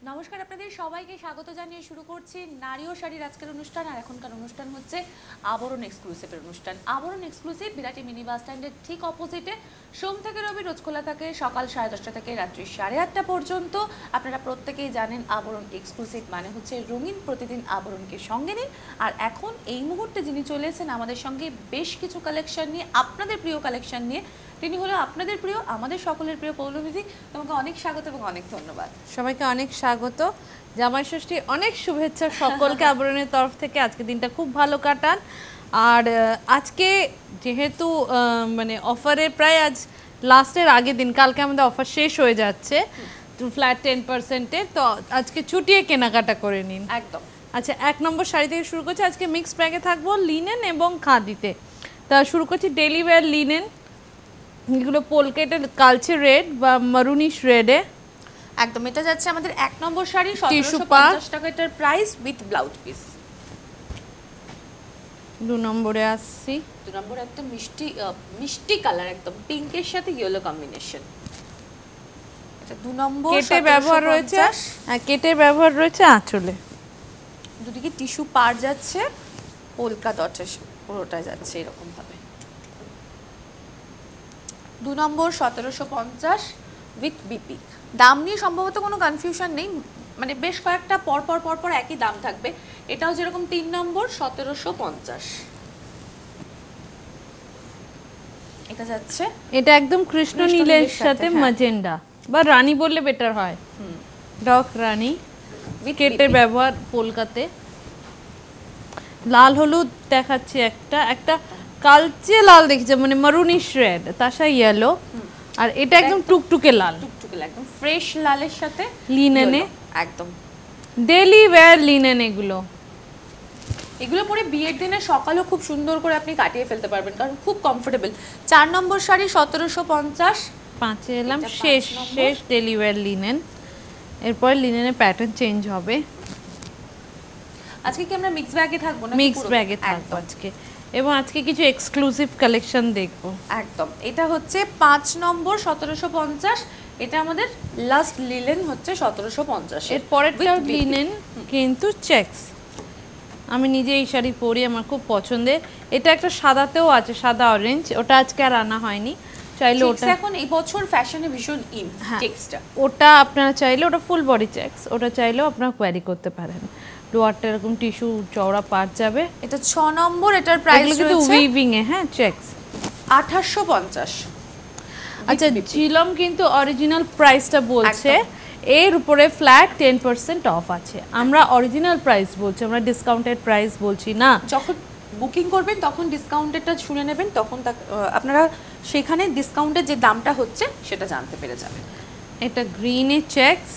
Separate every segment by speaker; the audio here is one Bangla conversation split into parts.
Speaker 1: নমস্কার, আপনাদের সবাইকে স্বাগত জানিয়ে শুরু করছি নারী ও শাড়ির আজকের অনুষ্ঠান। আর এখনকার অনুষ্ঠান হচ্ছে আবরণ এক্সক্লুসিভের অনুষ্ঠান। আবরণ এক্সক্লুসিভ বিরাটি মিনি বাস স্ট্যান্ডের ঠিক অপোজিটে, সোম থেকে রবি রোজ খোলা থাকে সকাল 10:30 থেকে রাত্রি 8:30 পর্যন্ত। আপনারা প্রত্যেকেই জানেন আবরণ এক্সক্লুসিভ মানে হচ্ছে রঙিন প্রতিদিন আবরণকে সঙ্গে নিন। আর এখন এই মুহূর্তে যিনি চলে এসেছেন আমাদের সঙ্গে বেশ কিছু কালেকশন নিয়ে, আপনাদের প্রিয় কালেকশন নিয়ে, তিনি হলো আপনাদের প্রিয়, আমাদের সকলের প্রিয় পৌলমী। তোমাকে অনেক স্বাগত এবং অনেক ধন্যবাদ।
Speaker 2: সবাইকে অনেক স্বাগত, জামাই ষষ্ঠী অনেক শুভেচ্ছা সকলকে আবরণের তরফ থেকে। আজকে দিনটা খুব ভালো কাটান। আর আজকে যেহেতু মানে অফারে প্রায় আজ লাস্টের আগের দিন, কালকে আমাদের অফার শেষ হয়ে যাচ্ছে ফ্ল্যাট 10%-এর, তো আজকে ছুটিয়ে কেনাকাটা করে নিন
Speaker 1: একদম।
Speaker 2: আচ্ছা, 1 নম্বর শাড়ি থেকে শুরু করছি। আজকে মিক্সড ব্যাগে থাকবো লিনেন এবং খাদিতে। তা শুরু করছি ডেলি ওয়্যার লিনেন। এগুলো পোলকেটের কালচে রেড বা মারুনিশ রেডে
Speaker 1: একদম। এটা যাচ্ছে আমাদের 1 নম্বর শাড়ি, 1750 টাকা এটার প্রাইস উইথ ব্লাউজ পিস।
Speaker 2: 2 নম্বরে আসছি।
Speaker 1: 2 নম্বর একটা মিষ্টি কালার, একদম পিঙ্কের সাথে ইয়েলো কম্বিনেশন। এটা 2 নম্বর।
Speaker 2: কেটে ব্যবহার রয়েছে, হ্যাঁ কেটে ব্যবহার রয়েছে আঁচলে।
Speaker 1: দুদিকে টিস্যু পার যাচ্ছে, পোলকা ডটের পুরোটা যাচ্ছে এরকম ভাবে। 2 নম্বর 1750 উইথ বিপি। দাম নিয়ে সম্ভবত কোনো কনফিউশন নেই, মানে বেশ কয়েকটা পর একই দাম থাকবে। এটাও যেরকম 3 নম্বর 1750। এটা যাচ্ছে,
Speaker 2: এটা একদম কৃষ্ণ নীলের সাথে ম্যাজেন্ডা বা রানী বললে বেটার হয়, ডক রানী। কেটে ব্যবহার পোলকাতে। লাল হলুদ দেখাচ্ছে, একটা কালচে লাল দেখছে, মানে মারুনিশ রেড, তাসা ইয়েলো। আর এটা একদম টুকটুকে লাল,
Speaker 1: একদম ফ্রেশ লালের সাথে
Speaker 2: লিনেনে,
Speaker 1: একদম
Speaker 2: ডেলি ওয়্যার লিনেন।
Speaker 1: এগুলো পরে বিয়ের দিনে সকালেও খুব সুন্দর করে আপনি কাটিয়ে ফেলতে পারবেন, কারণ খুব কমফোর্টেবল। 4 নম্বর শাড়ি 1750।
Speaker 2: 5-এ এলাম, শেষ ডেলি ওয়্যার লিনেন। এরপর লিনেনের প্যাটার্ন চেঞ্জ হবে।
Speaker 1: আজকে কি আমরা মিক্স ব্যাগে থাকবো না?
Speaker 2: মিক্স ব্যাগে থাকবো আজকে, এবং আজকে কিছু এক্সক্লুসিভ কালেকশন দেখবো।
Speaker 1: একদম। এটা হচ্ছে 5 নম্বর 1750। এটা আমাদের লাস্ট লিনেন হচ্ছে 1750।
Speaker 2: এর পরেরটা লিনেন কিন্তু চেকস। আমি নিজে এই শাড়ি পরি, আমার খুব পছন্দের। এটা একটা সাদাতেও আছে, সাদা অরেঞ্জ, ওটা আজকে আর আনা হয়নি। চাইলে ওটা
Speaker 1: এখন এই বছর ফ্যাশনে ভীষণ ইন চেকসটা,
Speaker 2: ওটা আপনারা চাইলে, ওটা ফুল বডি চেকস, ওটা চাইলেও আপনারা কোয়ারি করতে পারেন। লোয়ারটা এরকম টিস্যু চওড়া পার যাবে।
Speaker 1: এটা 6 নম্বর, এটার প্রাইস
Speaker 2: রয়েছে উইভিং এ, হ্যাঁ চেকস,
Speaker 1: 1850।
Speaker 2: আচ্ছা জিলম কিন্তু অরিজিনাল প্রাইসটা বলছে, এর উপরে ফ্ল্যাট 10% অফ আছে। আমরা অরিজিনাল প্রাইস বলছি, আমরা ডিসকাউন্টেড প্রাইস বলছি না।
Speaker 1: যখন বুকিং করবেন তখন ডিসকাউন্টেডটা শুনে নেবেন, তখন আপনারা সেখানে ডিসকাউন্টের যে দামটা হচ্ছে সেটা জানতে পেরে যাবেন।
Speaker 2: এটা গ্রিনে চেকস,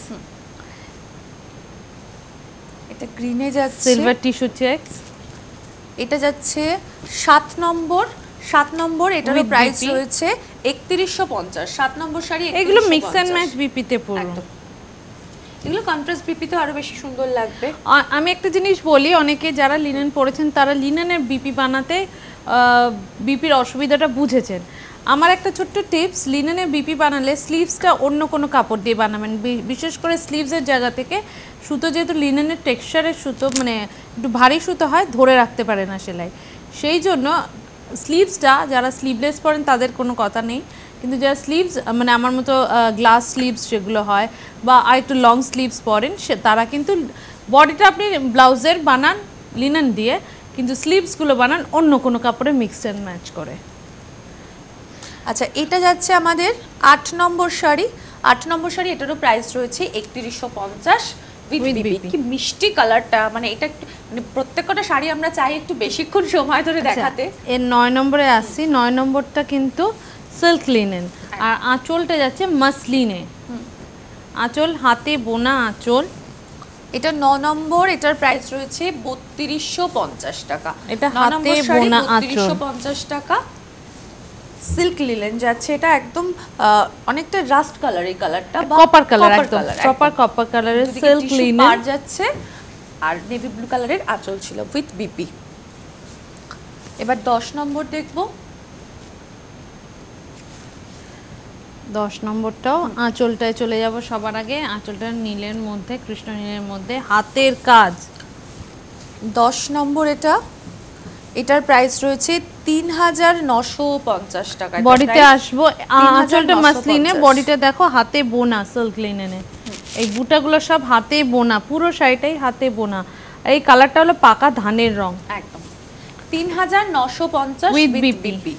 Speaker 1: এটা গ্রিনে যাচ্ছে
Speaker 2: সিলভার টিস্যু চেকস।
Speaker 1: এটা যাচ্ছে 7 নম্বর। এটারও প্রাইস রয়েছে 3150। 7 নম্বর শাড়ি
Speaker 2: এগুলো মিক্স এন্ড ম্যাচ বিপিতে পড়ো,
Speaker 1: এগুলো কন্ট্রাস্ট বিপিতে আরো বেশি সুন্দর লাগবে।
Speaker 2: আমি একটা জিনিস বলি, অনেকে যারা লিনেন পরেছেন তারা লিনেনের বিপি বানাতে বিপির অসুবিধাটা বুঝেছেন। আমার একটা ছোট্ট টিপস, লিনেনের বিপি বানালে স্লিভসটা অন্য কোনো কাপড় দিয়ে বানাবেন, বিশেষ করে স্লিভসের জায়গা থেকে। সুতো যেহেতু লিনেনের টেক্সচারের সুতো, মানে একটু ভারী সুতো হয়, ধরে রাখতে পারে না সেলাই, সেই জন্য স্লিভসটা যারা স্লিভলেস পরেন তাদের কোনো কথা নেই, কিন্তু যারা স্লিভস মানে আমার মতো গ্লাস স্লিভস যেগুলো হয় বা আর একটু লং স্লিভস পরেন, তারা কিন্তু বডিটা আপনি ব্লাউজের বানান লিনেন দিয়ে, কিন্তু স্লিভসগুলো বানান অন্য কোনো কাপড়ে মিক্স অ্যান্ড ম্যাচ করে।
Speaker 1: আচ্ছা, এটা যাচ্ছে আমাদের 8 নম্বর শাড়ি। 8 নম্বর শাড়ি, এটারও প্রাইস রয়েছে 3150 উইথ বিপি। কি মিষ্টি কালারটা, মানে এটা মানে প্রত্যেকটা শাড়ি আমরা চাই একটু বেশিক্ষণ সময় ধরে দেখাতে।
Speaker 2: এর 9 নম্বরে আসছি। 9 নম্বরটা কিন্তু সিল্ক লিনেন, আর আঁচলটা যাচ্ছে মাসলিনে। আঁচল হাতে বোনা আঁচল।
Speaker 1: এটা 9 নম্বর, এটার প্রাইস রয়েছে 3250 টাকা।
Speaker 2: এটা হাতে বোনা আঁচল,
Speaker 1: 3250 টাকা। সিল্ক লিনেন যাচ্ছে, এটা একদম অনেকটা রাস্ট কালার, এই কালারটা
Speaker 2: কপার কালার, একদম প্রপার কপার কালারের সিল্ক লিনেন
Speaker 1: পার যাচ্ছে, আর নেভি ব্লু কালারের আঁচল ছিল উইথ বিপি। এবার 10 নম্বর দেখব।
Speaker 2: 10 নম্বরটাও আঁচলটায় চলে যাব সবার আগে। আঁচলটা নীলের মধ্যে, কৃষ্ণ নীলের মধ্যে, হাতের কাজ।
Speaker 1: 10 নম্বর এটার প্রাইস রয়েছে ৩৯৫০ টাকা।
Speaker 2: বডিতে আসবো, আঁচলটা মাসলিনে, বডিটা দেখো হাতে বোনা সিল্ক লিনেনে। এই বুটাগুলো সব হাতে বোনা, পুরো শাড়িটাই হাতে বোনা। এই কালারটা হলো পাকা ধানের রং,
Speaker 1: একদম ৩৯৫০
Speaker 2: With
Speaker 1: উইথ
Speaker 2: BP।
Speaker 1: বিপি।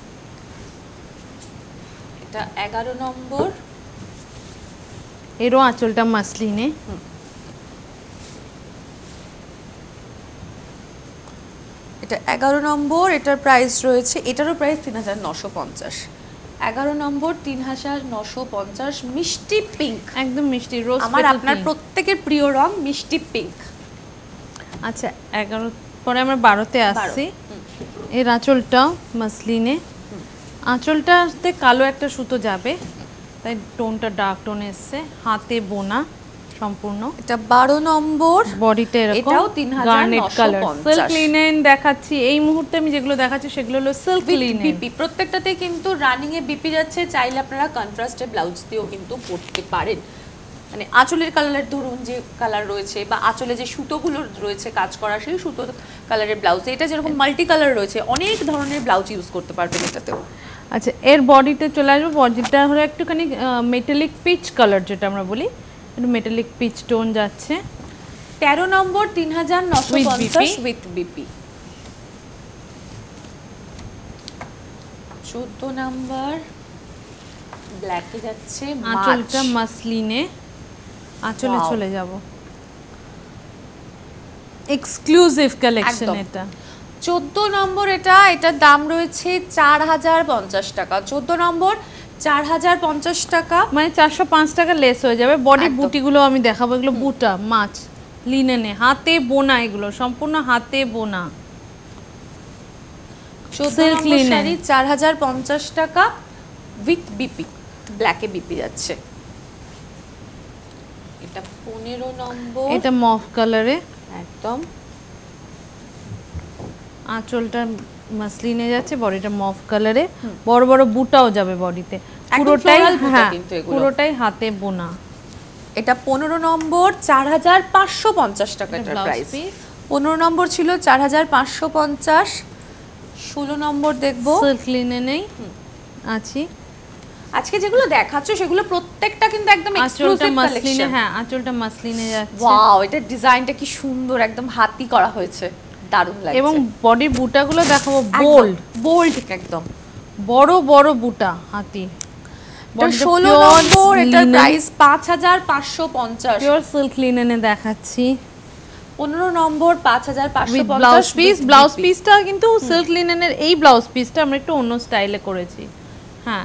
Speaker 1: এটা 11 নম্বর,
Speaker 2: এরও আঁচলটা মাসলিনে।
Speaker 1: এটা 11 নম্বর, এটার প্রাইস রয়েছে, এটারও প্রাইস ৩৯৫০। 11 নম্বর ৩৯৫০, মিষ্টি পিঙ্ক,
Speaker 2: একদম মিষ্টি রোজ।
Speaker 1: আমার আপনার প্রত্যেকের প্রিয় রং মিষ্টি পিঙ্ক।
Speaker 2: আচ্ছা 11 পরে আমরা 12তে আসছি। এর আঁচলটাও মাসলিনে, আঁচলটাতে কালো একটা সুতো যাবে, তাই টোনটা ডার্ক টোন এসছে, হাতে বোনা সম্পূর্ণ।
Speaker 1: এটা 12 নম্বর,
Speaker 2: বডিটা এরকম
Speaker 1: এটাও
Speaker 2: গার্নেট কালার
Speaker 1: ৩৯৫০।
Speaker 2: সিল্ক লিনেন দেখাচ্ছি এই মুহূর্তে। আমি যেগুলো দেখাচ্ছি সেগুলো হলো সিল্ক লিনেন
Speaker 1: বিপি, প্রত্যেকটাতে কিন্তু রানিং এ বিপি যাচ্ছে। চাইলে আপনারা কন্ট্রাস্টে ব্লাউজ দিয়েও কিন্তু পরতে পারেন। মানে আঁচলের কালারের ধরুন যে কালার রয়েছে, বা আঁচলে যে সুতোগুলো রয়েছে কাজ করা, সেই সুতো কালারের ব্লাউজ, এটা যেরকম মাল্টি কালার রয়েছে, অনেক ধরনের ব্লাউজ ইউজ করতে পারবেন এটাতেও।
Speaker 2: আচ্ছা এর বডিতে চলে আসবো। বডিটা হলো একটুখানি মেটালিক পিচ কালার, যেটা আমরা বলি একটু মেটালিক পিচ টোন যাচ্ছে।
Speaker 1: 13 নম্বর ৩৯৫০ উইথ বিপি। 14 নম্বর ব্ল্যাকে যাচ্ছে,
Speaker 2: আঁচলটা মাসলিনে, আঁচলে চলে যাব। এক্সক্লুসিভ কালেকশন
Speaker 1: একদম।
Speaker 2: এটা।
Speaker 1: 14 নম্বর এটার দাম রয়েছে 4050 টাকা। 14 নম্বর 4050 টাকা,
Speaker 2: মানে 405 টাকা লেস হয়ে যাবে। বডি
Speaker 1: একদম।
Speaker 2: বুটিগুলো আমি দেখাবো, এগুলো বুটা মাছ লিনেনে, হাতে বোনা, এগুলো সম্পূর্ণ হাতে বোনা।
Speaker 1: 14 নম্বর শাড়ি 4050 টাকা উইথ বিপি, ব্ল্যাকে বিপি যাচ্ছে। এটা 15 নম্বর,
Speaker 2: এটা মফ কালারে,
Speaker 1: একদম
Speaker 2: আঁচলটা মাসলিনে যাচ্ছে, বডিটা মফ কালারে, বড় বড় বুটাও যাবে বডিতে, পুরোটাই
Speaker 1: floral বুটা
Speaker 2: হ্যাঁ
Speaker 1: কিন্তু এগুলো।
Speaker 2: পুরোটাই হাতে বোনা।
Speaker 1: এটা 15 নম্বর 4550 টাকা এটার
Speaker 2: ব্লাউজ
Speaker 1: প্রাইস।
Speaker 2: পিস
Speaker 1: 15 নম্বর ছিল 4550। 16 নম্বর দেখবো,
Speaker 2: সিল্ক লিনেনেই আছি।
Speaker 1: আজকে যেগুলো দেখাচ্ছ সেগুলো প্রত্যেকটা কিন্তু একদম
Speaker 2: আঁচলটা
Speaker 1: এক্সক্লুসিভ
Speaker 2: মাসলিনে,
Speaker 1: কালেকশন।
Speaker 2: হ্যাঁ আঁচলটা মাসলিনে যাচ্ছে।
Speaker 1: ওয়াও, এটা ডিজাইনটা কি সুন্দর, একদম হাতি করা হয়েছে, দারুণ লাগছে।
Speaker 2: এবং বডির বুটাগুলো দেখাবো বোল্ড
Speaker 1: বোল্ড একদম,
Speaker 2: বড় বড় বুটা হাতি।
Speaker 1: এটা 16 নম্বর, এটার প্রাইস 5550।
Speaker 2: পিওর সিল্ক লিনেনে দেখাচ্ছি।
Speaker 1: 15 number
Speaker 2: with
Speaker 1: 5550
Speaker 2: blouse piece. Blouse পিসটা কিন্তু সিল্ক লিনেনের এই ব্লাউজ পিসটা আমরা একটু অন্য স্টাইলে করেছি। হ্যাঁ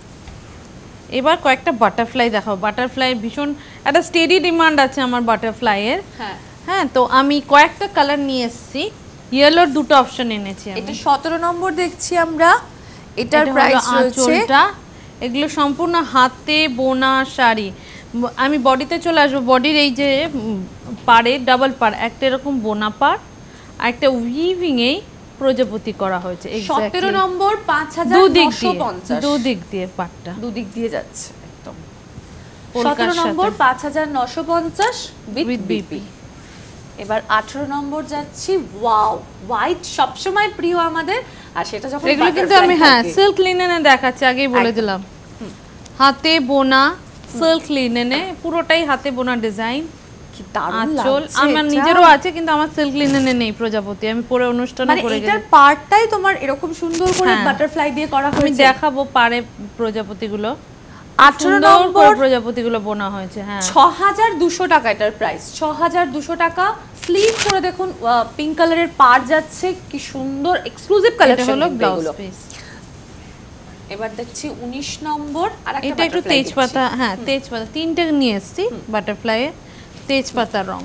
Speaker 2: এবার কয়েকটা বাটারফ্লাই দেখাবো। বাটারফ্লাই ভীষণ একটা স্টেডি ডিমান্ড আছে আমার বাটারফ্লাইয়ের।
Speaker 1: হ্যাঁ,
Speaker 2: হ্যাঁ তো আমি কয়েকটা কালার নিয়ে এসেছি, ইয়েলোর দুটো অপশন এনেছি আমি।
Speaker 1: এটা 17 নম্বর দেখছি আমরা, এটার প্রাইস রয়েছে,
Speaker 2: আঁচলটা এগুলো সম্পূর্ণ হাতে বোনা শাড়ি। আমি বডিতে চলে আসবো। বডির এই যে পাড়ে ডাবল পাড়, একটা এরকম বোনা পাড়, আর একটা উইভিং এই প্রজাপতি করা হয়েছে।
Speaker 1: 17 নম্বর
Speaker 2: দুদিক
Speaker 1: 5950,
Speaker 2: দিয়ে পাড়টা
Speaker 1: দুদিক দিয়ে যাচ্ছে একদম।
Speaker 2: পোলকার
Speaker 1: 17 নম্বর
Speaker 2: সাথে।
Speaker 1: 5950 উইথ
Speaker 2: With
Speaker 1: বিপি। এবার 18 নম্বর যাচ্ছি। ওয়াও, হোয়াইট সবসময় প্রিয় আমাদের, আর সেটা যখন
Speaker 2: এগুলো কিন্তু আমি হ্যাঁ সিল্ক লিনেনে দেখাচ্ছি, আগেই বলে
Speaker 1: একদম।
Speaker 2: দিলাম। হাতে বোনা সিল্ক লিনেনে, পুরোটাই হাতে বোনা ডিজাইন।
Speaker 1: কি দারুণ
Speaker 2: আঁচল
Speaker 1: লাগছে
Speaker 2: আমার
Speaker 1: এটা।
Speaker 2: নিজেরও আছে, কিন্তু আমার সিল্ক লিনেনে নেই প্রজাপতি, আমি পরে অনুষ্ঠানে
Speaker 1: মানে
Speaker 2: পরে
Speaker 1: এটার
Speaker 2: গেছি।
Speaker 1: পার্টটাই তোমার এরকম সুন্দর করে
Speaker 2: হ্যাঁ।
Speaker 1: বাটারফ্লাই দিয়ে করা
Speaker 2: আমি
Speaker 1: হয়েছে।
Speaker 2: দেখাবো পারে প্রজাপতিগুলো।
Speaker 1: 18
Speaker 2: সুন্দর
Speaker 1: নম্বর
Speaker 2: করে প্রজাপতিগুলো বোনা হয়েছে। হ্যাঁ
Speaker 1: 6200 টাকা এটার প্রাইস, 6200 টাকা। স্লিভ করে দেখুন, পিঙ্ক কালারের পার যাচ্ছে, কি সুন্দর এক্সক্লুসিভ
Speaker 2: এটা
Speaker 1: কালেকশন
Speaker 2: হলো ব্লাউজ
Speaker 1: এগুলো।
Speaker 2: পিস।
Speaker 1: এবার দেখছি 19 নম্বর, আর একটা
Speaker 2: এটা একটু
Speaker 1: butterfly
Speaker 2: তেজপাতা,
Speaker 1: দেখছি।
Speaker 2: হ্যাঁ তেজপাতা তিনটে নিয়ে এসেছি বাটারফ্লাইয়ে, তেজপাতা রং।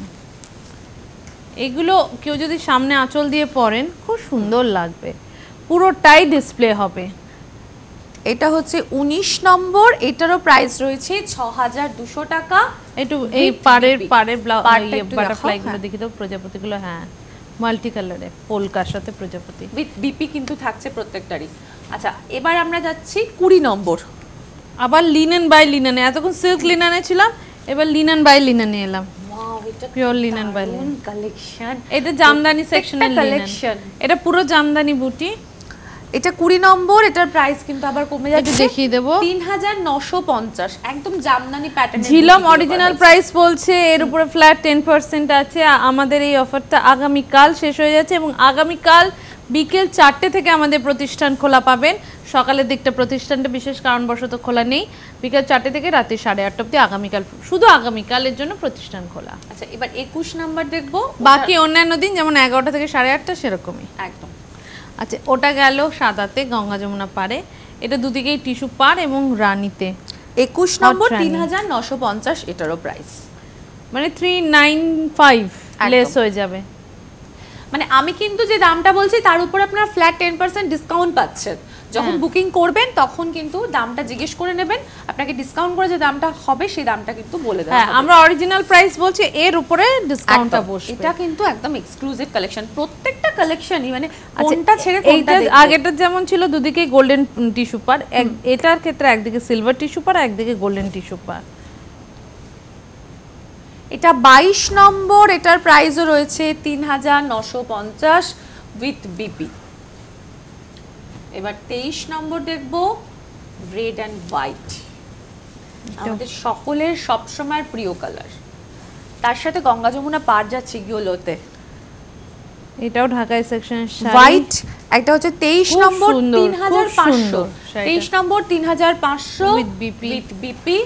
Speaker 2: এগুলো কেউ যদি সামনে আঁচল দিয়ে পরেন খুব সুন্দর লাগবে, পুরোটাই ডিসপ্লে হবে।
Speaker 1: এটা হচ্ছে 19 নম্বর, এটারও প্রাইস রয়েছে 6200 টাকা।
Speaker 2: একটু এই পাড়ের
Speaker 1: বিপি।
Speaker 2: পাড়ের
Speaker 1: পাড়টা একটু
Speaker 2: বাটারফ্লাই
Speaker 1: দেখাও,
Speaker 2: গুলো
Speaker 1: হ্যাঁ।
Speaker 2: দেখি তো, প্রজাপতিগুলো হ্যাঁ মাল্টি কালারে, পোলকার সাথে প্রজাপতি।
Speaker 1: উইথ বিপি কিন্তু থাকছে প্রত্যেকটারই। আচ্ছা এবার আমরা যাচ্ছি 20 নম্বর।
Speaker 2: আবার লিনেন বাই লিনেনে, এতক্ষণ সিল্ক লিনেনে ছিলাম, এবার লিনেন বাই লিনেনে এলাম।
Speaker 1: ওয়াও, এটা
Speaker 2: pure linen by linen
Speaker 1: collection.
Speaker 2: এটা জামদানি সেকশনের
Speaker 1: কালেকশন,
Speaker 2: এটা পুরো জামদানি বুটি।
Speaker 1: এটা 20 নম্বর, এটার প্রাইস কিন্তু আবার কমে যাচ্ছে,
Speaker 2: দেখিয়ে দেবো
Speaker 1: 3950, একদম জামদানি প্যাটার্নের।
Speaker 2: ঝিলম অরিজিনাল প্রাইস বলছে, এর উপরে ফ্ল্যাট 10% আছে। আমাদের এই অফারটা আগামীকাল শেষ হয়ে যাচ্ছে এবং আগামীকাল বিকেল 4টে থেকে আমাদের প্রতিষ্ঠান খোলা পাবেন। সকালের দিকটা প্রতিষ্ঠানটা বিশেষ কারণবশত খোলা নেই, বিকেল 4টে থেকে রাতে 8:30 অবধি আগামীকাল, শুধু আগামীকালের জন্য প্রতিষ্ঠান খোলা।
Speaker 1: আচ্ছা, এবার 21 নাম্বার দেখবো।
Speaker 2: বাকি অন্যান্য দিন যেমন 11টা থেকে 8:30 সেরকমই
Speaker 1: একদম।
Speaker 2: আচ্ছা, ওটা গেল সাদাতে, গঙ্গা যমুনা পারে। এটা দুদিকেই টিস্যু পার এবং রানীতে।
Speaker 1: 21 নম্বর 3950, এটারও প্রাইস
Speaker 2: মানে 395 লেস হয়ে যাবে।
Speaker 1: মানে আমি কিন্তু যে দামটা বলছি তার উপর আপনারা ফ্ল্যাট 10% ডিসকাউন্ট পাচ্ছেন। যখন বুকিং করবেন তখন কিন্তু দামটা জিজ্ঞেস করে নেবেন, আপনাকে ডিসকাউন্ট করে যে দামটা হবে সেই দামটা কিন্তু বলে দেওয়া হবে।
Speaker 2: আমরা অরিজিনাল প্রাইস বলছি, এর উপরে ডিসকাউন্টটা বসবে।
Speaker 1: এটা কিন্তু একদম এক্সক্লুসিভ কালেকশন, প্রত্যেকটা কালেকশনই মানে কোনটা ছেড়ে কোনটা
Speaker 2: এইটা
Speaker 1: দেখব।
Speaker 2: আগেটা যেমন ছিল দুদিকে গোল্ডেন টিস্যু পার, এটার ক্ষেত্রে একদিকে সিলভার টিস্যু পার, একদিকে গোল্ডেন টিস্যু পার।
Speaker 1: এটা 22 নম্বর, এটার প্রাইসও রয়েছে 3950 উইথ বিপি। এবার 23 নম্বর দেখব, রেড অ্যান্ড হোয়াইট, আমাদের সকলের সবসময় প্রিয় কালার। তার সাথে গঙ্গা যমুনা পার যাচ্ছে গিওলোতে।
Speaker 2: এটাও ঢাকাই সেকশনের
Speaker 1: হোয়াইট, একটা হচ্ছে 23
Speaker 2: খুব
Speaker 1: নম্বর
Speaker 2: সুন্দর,
Speaker 1: 3500,
Speaker 2: খুব সুন্দর
Speaker 1: 23 number 3500
Speaker 2: With BP
Speaker 1: with BP.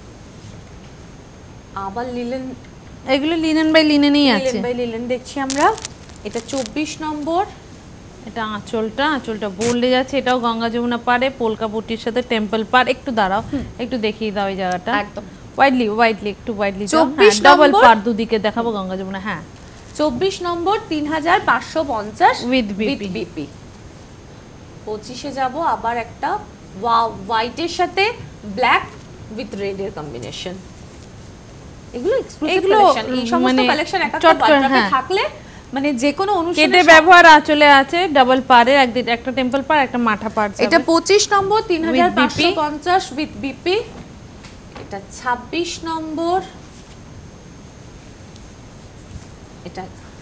Speaker 1: আবার লিলেন,
Speaker 2: এগুলো লিনেন বাই লিনেনই আছে।
Speaker 1: লিলেন বাই লিলেন দেখছি আমরা। এটা 24 নম্বর,
Speaker 2: এটা আঁচলটা বললে যাচ্ছে, এটাও গঙ্গা যমুনা পারে, পোলকা বুটির সাথে টেম্পল পার। একটু দাঁড়াও, একটু দেখিয়ে দাও এই জায়গাটা।
Speaker 1: একদম
Speaker 2: ওয়াইডলি একটু ওয়াইডলি
Speaker 1: 24
Speaker 2: ডাবল
Speaker 1: নম্বর।
Speaker 2: পার দুদিকে দেখাবো গঙ্গা যমুনা। হ্যাঁ,
Speaker 1: 24 নম্বর 3550
Speaker 2: With BP
Speaker 1: বিপি। 25-এ যাব, আবার একটা ওয়াও, হোয়াইটের সাথে ব্ল্যাক উইথ রেড এর কম্বিনেশন। এগুলো এক্সক্লুসিভ কালেকশন, এই সমস্ত কালেকশন একটা ওয়ার্ড্রপে থাকলে মানে যে কোনো অনুষ্ঠানে
Speaker 2: কেটে ব্যবহার আঁচলে আছে, ডাবল পারের একদিকে একটা টেম্পল পার, একটা মাথা পার।
Speaker 1: এটা 25 নম্বর 3550 উইথ বিপি। এটা 26 নম্বর, এটা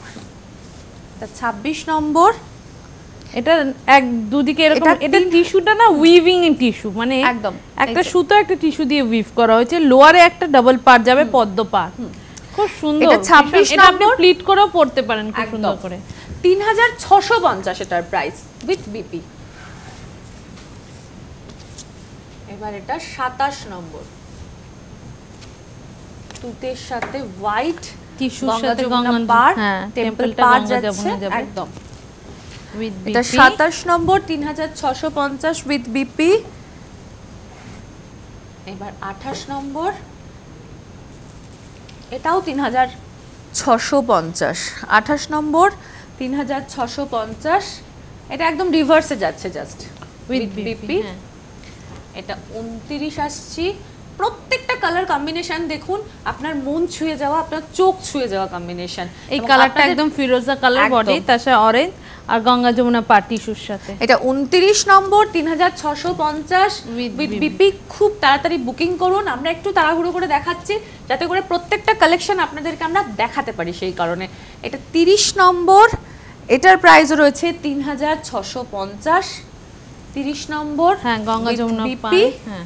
Speaker 1: 26 নম্বর,
Speaker 2: এটা এক দুদিকে এরকম। এটা টিস্যুটা না উইভিং টিস্যু, মানে
Speaker 1: একদম
Speaker 2: একটা সুতো একটা টিস্যু দিয়ে উইভ করা হয়েছে। লোয়ারে একটা ডাবল পার যাবে, পদ্ম পার, খুব সুন্দর।
Speaker 1: এটা 26
Speaker 2: এটা আপনি
Speaker 1: নম্বর,
Speaker 2: প্লিট করেও পড়তে পারেন খুব সুন্দর করে।
Speaker 1: 3650 এটার প্রাইস উইথ বিপি। এবার এটা 27 নম্বর, তুতের সাথে হোয়াইট
Speaker 2: টিস্যুর
Speaker 1: গঙ্গা
Speaker 2: সাথে
Speaker 1: যমুনা
Speaker 2: গঙ্গা,
Speaker 1: পার,
Speaker 2: হ্যাঁ,
Speaker 1: টেম্পল
Speaker 2: টেম্পলটা
Speaker 1: পার
Speaker 2: গঙ্গা
Speaker 1: যাচ্ছে
Speaker 2: যমুনা যাবে
Speaker 1: একদম।
Speaker 2: উইথ
Speaker 1: এটা
Speaker 2: বিপি।
Speaker 1: 27 number 3650 with BP. এবার 28 নম্বর, এটাও 3650। 28 নম্বর 3650, এটা একদম রিভার্সে যাচ্ছে just
Speaker 2: with
Speaker 1: with
Speaker 2: BP.
Speaker 1: BP. এটা 29 আসছি। প্রত্যেকটা কালার কম্বিনেশন দেখুন, আপনার মন ছুঁয়ে যাওয়া, আপনার চোখ ছুঁয়ে যাওয়া কম্বিনেশন।
Speaker 2: এই কালারটা একদম ফিরোজা কালার বডি, তার সাথে অরেঞ্জ আর গঙ্গা যমুনা পার টিস্যুর সাথে।
Speaker 1: এটা 29 number 3650
Speaker 2: With
Speaker 1: with
Speaker 2: BP।
Speaker 1: BP. খুব তাড়াতাড়ি বুকিং করুন, আমরা একটু তাড়াহুড়ো করে দেখাচ্ছি যাতে করে প্রত্যেকটা কালেকশন আপনাদেরকে আমরা দেখাতে পারি, সেই কারণে। এটা 30 নম্বর, এটার প্রাইস রয়েছে 3650। 30 নম্বর,
Speaker 2: হ্যাঁ, গঙ্গা
Speaker 1: with
Speaker 2: যমুনা
Speaker 1: BP।
Speaker 2: পার। হ্যাঁ,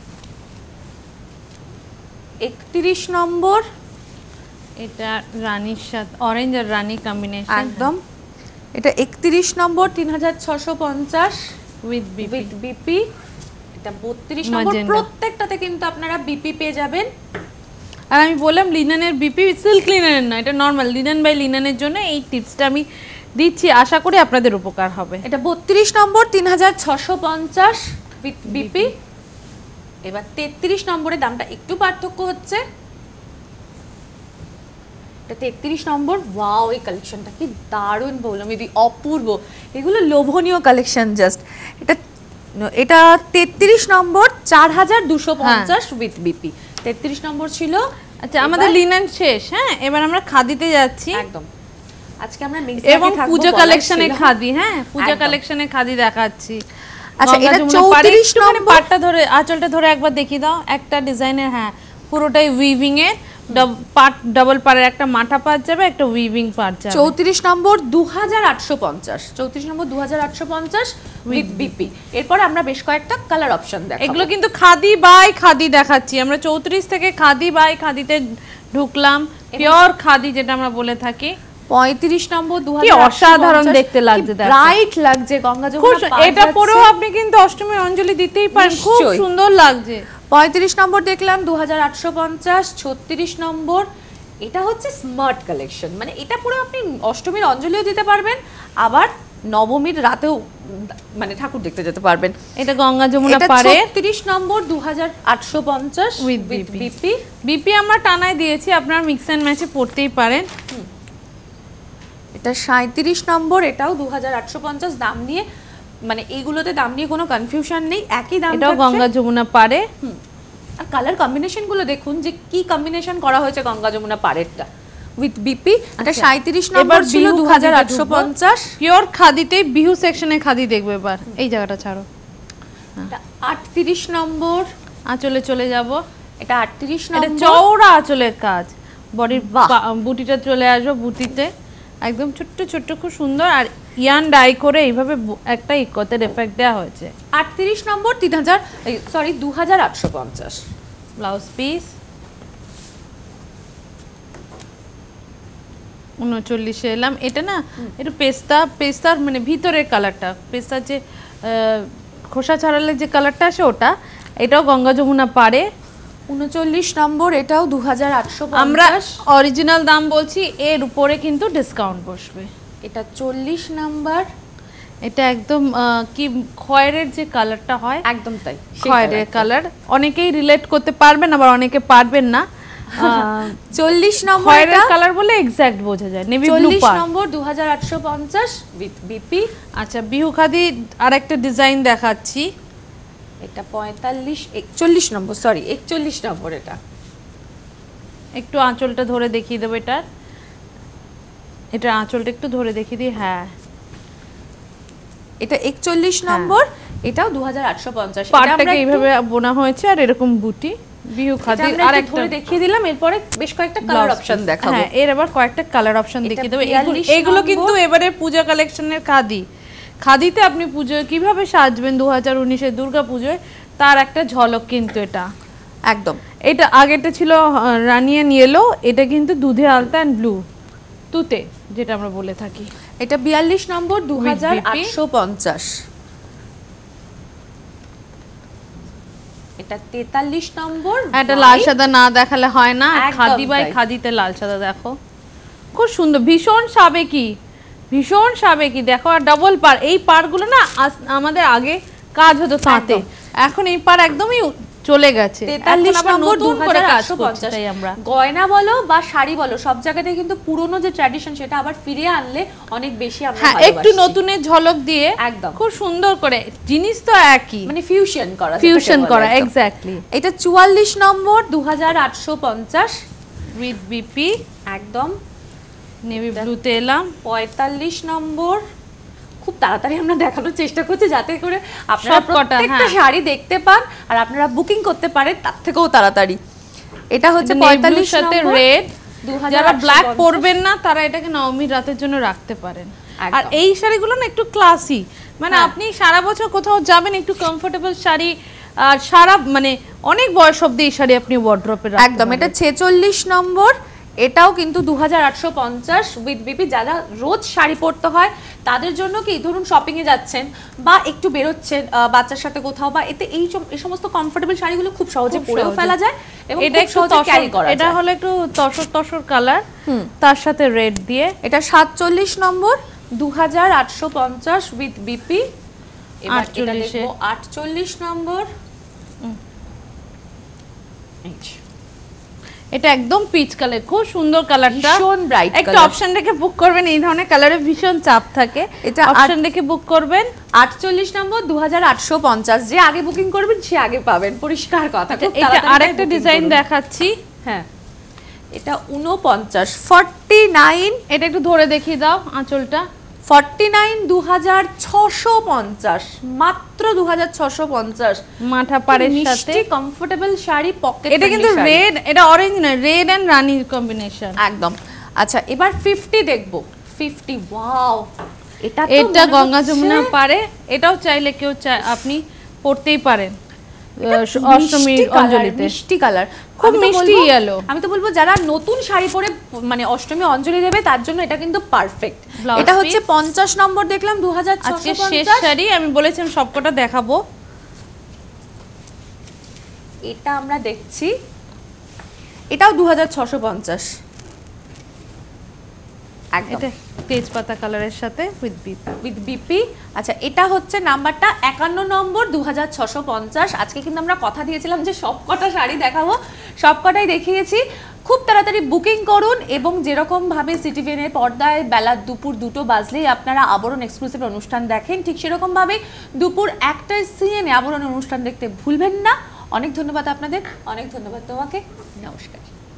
Speaker 1: 31 নম্বর,
Speaker 2: এটা রানীর সাথে অরেঞ্জ আর রানী কম্বিনেশন
Speaker 1: একদম। এটা 31 number 3650
Speaker 2: with BP.
Speaker 1: With BP. এটা 32 নম্বর,
Speaker 2: Magenta।
Speaker 1: প্রত্যেকটাতে কিন্তু আপনারা বিপি পেয়ে যাবেন।
Speaker 2: আর আমি বললাম লিনেনের বিপি, সিল্ক লিনেনের না, এটা নর্মাল লিনেন বাই লিনেনের জন্য এই টিপসটা আমি দিচ্ছি, আশা করি আপনাদের উপকার হবে।
Speaker 1: এটা 32 নম্বর 3650 উইথ বিপি। এবার 33 নম্বরের দামটা একটু পার্থক্য হচ্ছে। এটা 33 নম্বর, ওয়াও, এই কালেকশনটা কি দারুণ বললাম, এটি অপূর্ব, এগুলো লোভনীয় কালেকশন জাস্ট। এটা এটা 33 নম্বর 4250 উইথ বিপি। 33 নম্বর ছিল।
Speaker 2: আচ্ছা, আমাদের লিনেন শেষ। হ্যাঁ, এবার আমরা খাদিতে যাচ্ছি
Speaker 1: একদম। আজকে আমরা মিক্স
Speaker 2: এবং পূজা কালেকশনে খাদি। হ্যাঁ, পূজা কালেকশনে খাদি দেখাচ্ছি।
Speaker 3: আচ্ছা,
Speaker 2: গঙ্গা
Speaker 3: এটা
Speaker 2: যমুনা পাড়ে
Speaker 3: 34
Speaker 2: একটুখানি
Speaker 3: নম্বর।
Speaker 2: পাটটা ধরে আঁচলটা ধরে একবার দেখিয়ে দাও একটা ডিজাইনের। হ্যাঁ, পুরোটাই উইভিং এর পাট, ডাবল পাড়ের একটা মাথা পাট যাবে, একটা উইভিং পাট যাবে।
Speaker 3: 34 নম্বর
Speaker 1: 2850, 34 নম্বর 2850 উইথ বিপি। এরপরে আমরা বেশ কয়েকটা কালার অপশন দেখাবো।
Speaker 2: এগুলো কিন্তু খাদি বাই খাদি দেখাচ্ছি আমরা। 34 থেকে খাদি বাই খাদিতে ঢুকলাম, পিওর খাদি যেটা আমরা বলে থাকি।
Speaker 3: 35 নম্বর
Speaker 2: কি অসাধারণ দেখতে লাগছে, দেখো
Speaker 1: ব্রাইট লাগছে গঙ্গা যমুনা পাড়
Speaker 2: এটা
Speaker 1: যাচ্ছে।
Speaker 2: পরেও আপনি কিন্তু অষ্টমীর অঞ্জলি দিতেই পারেন, খুব
Speaker 1: নিশ্চয়ই।
Speaker 2: সুন্দর লাগছে।
Speaker 3: 35 নম্বর দেখলাম
Speaker 1: 2850, 36 নম্বর এটা হচ্ছে স্মার্ট কালেকশন, মানে এটা পুরো আপনি অষ্টমীর অঞ্জলিও দিতে পারবেন, আবার নবমীর রাতেও মানে ঠাকুর দেখতে যেতে পারবেন।
Speaker 2: এটা গঙ্গা যমুনা
Speaker 1: এটা
Speaker 2: পাড়ে
Speaker 1: 36 number 2850
Speaker 2: with
Speaker 1: with
Speaker 2: BP.
Speaker 1: BP.
Speaker 2: BP আমরা টানায় দিয়েছি, আপনারা মিক্স এন্ড ম্যাচে পড়তেই পারেন।
Speaker 1: এটা 37 নম্বর, এটাও 2850 দাম নিয়ে, মানে এইগুলোতে দাম নিয়ে কোনো কনফিউশন নেই, একই দাম
Speaker 2: এটাও
Speaker 1: থাকছে।
Speaker 2: গঙ্গা যমুনা পাড়ে।
Speaker 1: আর কালার কম্বিনেশন গুলো দেখুন যে কি কম্বিনেশন করা হয়েছে গঙ্গা যমুনা পাড়েরটা উইথ বিপি। এটা 37 নম্বর ছিল 2850।
Speaker 2: পিওর খাদিতে বিহু সেকশনে খাদি দেখবো এবার। এই জায়গাটা ছাড়ো,
Speaker 1: এটা 38 নম্বর,
Speaker 2: আঁচলে চলে যাব।
Speaker 1: এটা 38
Speaker 2: এটা
Speaker 1: নম্বর।
Speaker 2: চওড়া আঁচলের কাজ, বডির
Speaker 1: বাহ।
Speaker 2: বুটিটা চলে আসবে, বুটিতে একদম ছোট্ট ছোট্ট খুব সুন্দর। আর ইয়ান ডাই করে এইভাবে একটা ইকোতের এফেক্ট দেওয়া হয়েছে।
Speaker 1: 38 নম্বর 2850
Speaker 2: ব্লাউজ পিস 39 এলাম। এটা না একটু পেস্তার মানে ভিতরের কালারটা, পেস্তার যে খোসা ছাড়ালে যে কালারটা আসে ওটা। এটাও গঙ্গা যমুনা পাড়ে।
Speaker 1: 39 নম্বর, এটাও 2850।
Speaker 2: আমরা অরিজিনাল দাম বলছি, এর উপরে কিন্তু ডিসকাউন্ট বসবে।
Speaker 1: এটা 40 নাম্বার,
Speaker 2: এটা একদম কি খয়েরের যে কালারটা হয়,
Speaker 1: একদম তাই
Speaker 2: খয়েরের কালার। অনেকেই রিলেট করতে পারবেন, আবার অনেকে পারবেন না।
Speaker 3: 40 নম্বর
Speaker 2: খয়েরের কালার বলে এক্সাক্ট বোঝা যায়। নেভি ব্লু
Speaker 1: 40
Speaker 2: পাড়।
Speaker 1: Number 2850 with BP.
Speaker 2: আচ্ছা, বিহু খাদি আরেকটা ডিজাইন দেখাচ্ছি।
Speaker 1: এটা 41 নম্বর, সরি 41 নম্বর। এটা
Speaker 2: একটু আঁচলটা ধরে দেখিয়ে দেবো এটার। এটা আঁচলটা একটু ধরে দেখিয়ে দিই। হ্যাঁ,
Speaker 3: এটা 41 নম্বর।
Speaker 1: এটাও 2850।
Speaker 2: পাড়টাকে এইভাবে বোনা হয়েছে আর এরকম বুটি। বিহু খাদি আরেকটা
Speaker 1: ধরে দেখিয়ে দিলাম, এরপরে বেশ কয়েকটা কালার অপশন দেখাবো।
Speaker 2: হ্যাঁ, এর আবার কয়েকটা কালার অপশন
Speaker 1: এটা
Speaker 2: দেখিয়ে দেবো।
Speaker 1: 42
Speaker 2: এগুলো
Speaker 1: নম্বর।
Speaker 2: কিন্তু এবারে পূজা কালেকশনের খাদি। খাদিতে আপনি পুজোয় কিভাবে সাজবেন 2019-এর দুর্গা পুজোয়, তার একটা ঝলক কিন্তু এটা
Speaker 3: একদম।
Speaker 2: এটা আগেরটা ছিল রানিয়ান ইয়েলো, এটা কিন্তু দুধে আলতা অ্যান্ড ব্লু তুতে, যেটা আমরা বলে থাকি।
Speaker 1: এটা 42 নম্বর 2850। এটা 43 নম্বর।
Speaker 2: এটা লাল সাদা না দেখালে হয় না।
Speaker 1: একদম
Speaker 2: খাদি বাই
Speaker 1: তাই।
Speaker 2: খাদিতে লাল সাদা দেখো, খুব সুন্দর, ভীষণ সাবেকি, ভীষণ সাবেকি। দেখো, আর ডাবল পার, এই পারগুলো না আমাদের আগে কাজ হতো তাঁতে, এখন এই পার একদমই চলে গেছে।
Speaker 1: 43
Speaker 2: এখন আবার
Speaker 1: নম্বর
Speaker 2: নতুন করে কাজ করছি
Speaker 1: 2850।
Speaker 2: তাই আমরা।
Speaker 1: গয়না বলো বা শাড়ি বলো, সব জায়গাতে কিন্তু পুরনো যে ট্র্যাডিশন সেটা আবার ফিরিয়ে আনলে অনেক বেশি আমরা
Speaker 2: হ্যাঁ, একটু
Speaker 1: ভালোবাসি।
Speaker 2: নতুনের ঝলক দিয়ে
Speaker 1: একদম।
Speaker 2: খুব সুন্দর করে, জিনিস তো একই,
Speaker 1: মানে ফিউশন করা,
Speaker 2: ফিউশন করা, এক্স্যাক্টলি।
Speaker 3: এটা 44 নম্বর
Speaker 1: 2850
Speaker 2: উইথ বিপি
Speaker 1: একদম।
Speaker 2: নেভি ব্লুতে এলাম।
Speaker 1: 45 নম্বর। খুব তাড়াতাড়ি আমরা দেখানোর চেষ্টা করছি যাতে করে আপনারা
Speaker 2: সবকটা,
Speaker 1: প্রত্যেকটা
Speaker 2: হ্যাঁ।
Speaker 1: শাড়ি দেখতে পান আর আপনারা বুকিং করতে পারেন তার থেকেও তাড়াতাড়ি।
Speaker 3: এটা হচ্ছে
Speaker 2: নেভি ব্লুর
Speaker 3: 45
Speaker 2: সাথে
Speaker 3: নম্বর।
Speaker 2: রেড।
Speaker 1: 2850
Speaker 2: যারা ব্ল্যাক পরবেন না তারা এটাকে নবমীর রাতের জন্য রাখতে পারেন।
Speaker 1: একদম।
Speaker 2: আর এই শাড়িগুলো না একটু ক্লাসি, মানে
Speaker 1: হ্যাঁ।
Speaker 2: আপনি সারা বছর কোথাও যাবেন, একটু কমফোর্টেবল শাড়ি, আর সারা মানে অনেক বয়স অবধি এই শাড়ি আপনি ওয়ার্ড্রপে রাখতে
Speaker 3: একদম।
Speaker 2: পারেন।
Speaker 3: এটা 46 নম্বর।
Speaker 1: এটাও কিন্তু 2850 উইথ বিপি। যারা রোজ শাড়ি পরতে হয় তাদের জন্য কি, ধরুন শপিং এ যাচ্ছেন বা একটু বেরোচ্ছেন বাচ্চার সাথে কোথাও, বা এতে এই সমস্ত কমফোর্টেবল শাড়িগুলো খুব সহজে
Speaker 2: খুব
Speaker 1: পরেও
Speaker 2: সহজে।
Speaker 1: ফেলা যায় এবং
Speaker 2: এটা
Speaker 1: খুব
Speaker 2: একটু
Speaker 1: সহজে ক্যারি করা যায়।
Speaker 2: এটা হলো একটু তসর কালার, তার সাথে রেড দিয়ে।
Speaker 3: এটা 47 নম্বর
Speaker 1: 2850 উইথ বিপি। এবার এটা
Speaker 2: 48
Speaker 1: দেখবো 48 নম্বর।
Speaker 2: এটা একদম পিচ কালার, খুব সুন্দর কালারটা,
Speaker 1: ভীষণ bright
Speaker 2: একটা
Speaker 1: color।
Speaker 2: অপশন রেখে বুক করবেন, এই ধরনের কালারে ভীষণ চাপ থাকে,
Speaker 3: এটা
Speaker 2: অপশন রেখে বুক করবেন।
Speaker 1: 48 নম্বর 2850। যে আগে বুকিং করবেন সে আগে পাবেন, পরিষ্কার কথা। খুব
Speaker 2: এটা
Speaker 1: তাড়াতাড়ি
Speaker 2: আরেকটা
Speaker 1: booking
Speaker 2: ডিজাইন
Speaker 1: করুন।
Speaker 2: দেখাচ্ছি।
Speaker 1: হ্যাঁ, এটা 49
Speaker 3: 49।
Speaker 2: এটা একটু ধরে দেখিয়ে দাও আঁচলটা।
Speaker 1: 49 2650, মাত্র 2650।
Speaker 2: মাথা পাড়ের সাথে
Speaker 1: কমফোর্টেবল শাড়ি, পকেট
Speaker 2: এটা কিন্তু রেড, এটা অরেঞ্জ না, রেড এন্ড রানীর কম্বিনেশন
Speaker 1: একদম। আচ্ছা এবার 50 দেখবো। 50, ওয়াও, এটা তো
Speaker 2: এটা
Speaker 1: মনে
Speaker 2: গঙ্গা
Speaker 1: হচ্ছে-
Speaker 2: যমুনা পারে, এটাও চাইলে কেউ আপনি পড়তেই পারেন অষ্টমীর
Speaker 1: মিষ্টি colour,
Speaker 2: অঞ্জলিতে।
Speaker 1: মিষ্টি কালার,
Speaker 2: খুব মিষ্টি yellow।
Speaker 1: আমি তো বলবো যারা নতুন শাড়ি পরে মানে অষ্টমী অঞ্জলি দেবে তার জন্য এটা কিন্তু পারফেক্ট।
Speaker 2: Blouse
Speaker 1: এটা হচ্ছে
Speaker 2: piece।
Speaker 1: 50 নম্বর দেখলাম,
Speaker 2: আজকে শেষ
Speaker 1: 2650।
Speaker 2: শাড়ি, আমি বলেছিলাম সবকটা দেখাবো।
Speaker 1: এটা আমরা দেখছি, এটাও 2650 একদম
Speaker 2: এটা তেজপাতা কালারের সাথে উইথ বিপ।
Speaker 1: With BP. আচ্ছা এটা হচ্ছে নাম্বারটা 51 নম্বর, 2650। আজকে কিন্তু আমরা কথা দিয়েছিলাম যে সবকটা শাড়ি দেখাবো, সবকটাই দেখিয়েছি। খুব তাড়াতাড়ি বুকিং করুন এবং যেরকম ভাবে সিটিভিএনের পর্দায় বেলা দুপুর 2টো বাজলেই আপনারা আবরণ এক্সক্লুসিভ অনুষ্ঠান দেখেন, ঠিক সেরকম ভাবে দুপুর 1টায় সিএনএ আবরণ অনুষ্ঠান দেখতে ভুলবেন না। অনেক ধন্যবাদ আপনাদের, অনেক ধন্যবাদ তোমাকে, নমস্কার।